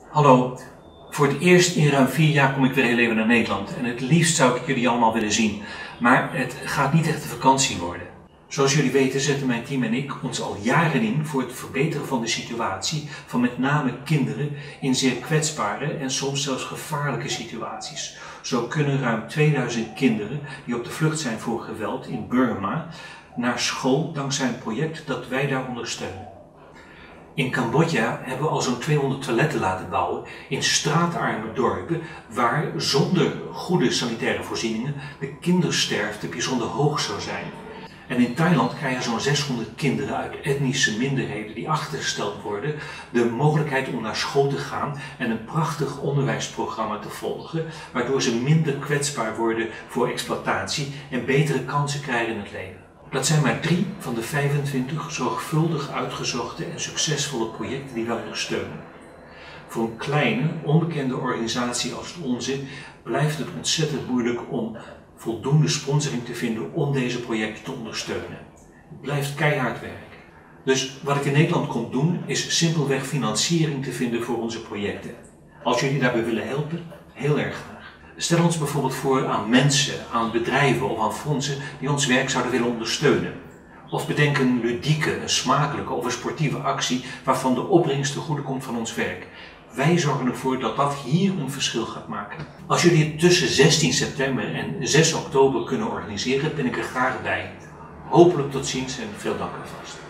Hallo, voor het eerst in ruim 4 jaar kom ik weer heel even naar Nederland en het liefst zou ik jullie allemaal willen zien, maar het gaat niet echt een vakantie worden. Zoals jullie weten zetten mijn team en ik ons al jaren in voor het verbeteren van de situatie van met name kinderen in zeer kwetsbare en soms zelfs gevaarlijke situaties. Zo kunnen ruim 2000 kinderen die op de vlucht zijn voor geweld in Burma naar school dankzij een project dat wij daar ondersteunen. In Cambodja hebben we al zo'n 200 toiletten laten bouwen in straatarme dorpen waar zonder goede sanitaire voorzieningen de kindersterfte bijzonder hoog zou zijn. En in Thailand krijgen zo'n 600 kinderen uit etnische minderheden die achtergesteld worden de mogelijkheid om naar school te gaan en een prachtig onderwijsprogramma te volgen, waardoor ze minder kwetsbaar worden voor exploitatie en betere kansen krijgen in het leven. Dat zijn maar 3 van de 25 zorgvuldig uitgezochte en succesvolle projecten die wij ondersteunen. Voor een kleine, onbekende organisatie als de onze blijft het ontzettend moeilijk om voldoende sponsoring te vinden om deze projecten te ondersteunen. Het blijft keihard werk. Dus wat ik in Nederland kom doen is simpelweg financiering te vinden voor onze projecten. Als jullie daarbij willen helpen, heel erg graag. Stel ons bijvoorbeeld voor aan mensen, aan bedrijven of aan fondsen die ons werk zouden willen ondersteunen. Of bedenk een ludieke, een smakelijke of een sportieve actie waarvan de opbrengst ten goede komt van ons werk. Wij zorgen ervoor dat dat hier een verschil gaat maken. Als jullie het tussen 16 september en 6 oktober kunnen organiseren, ben ik er graag bij. Hopelijk tot ziens en veel dank alvast.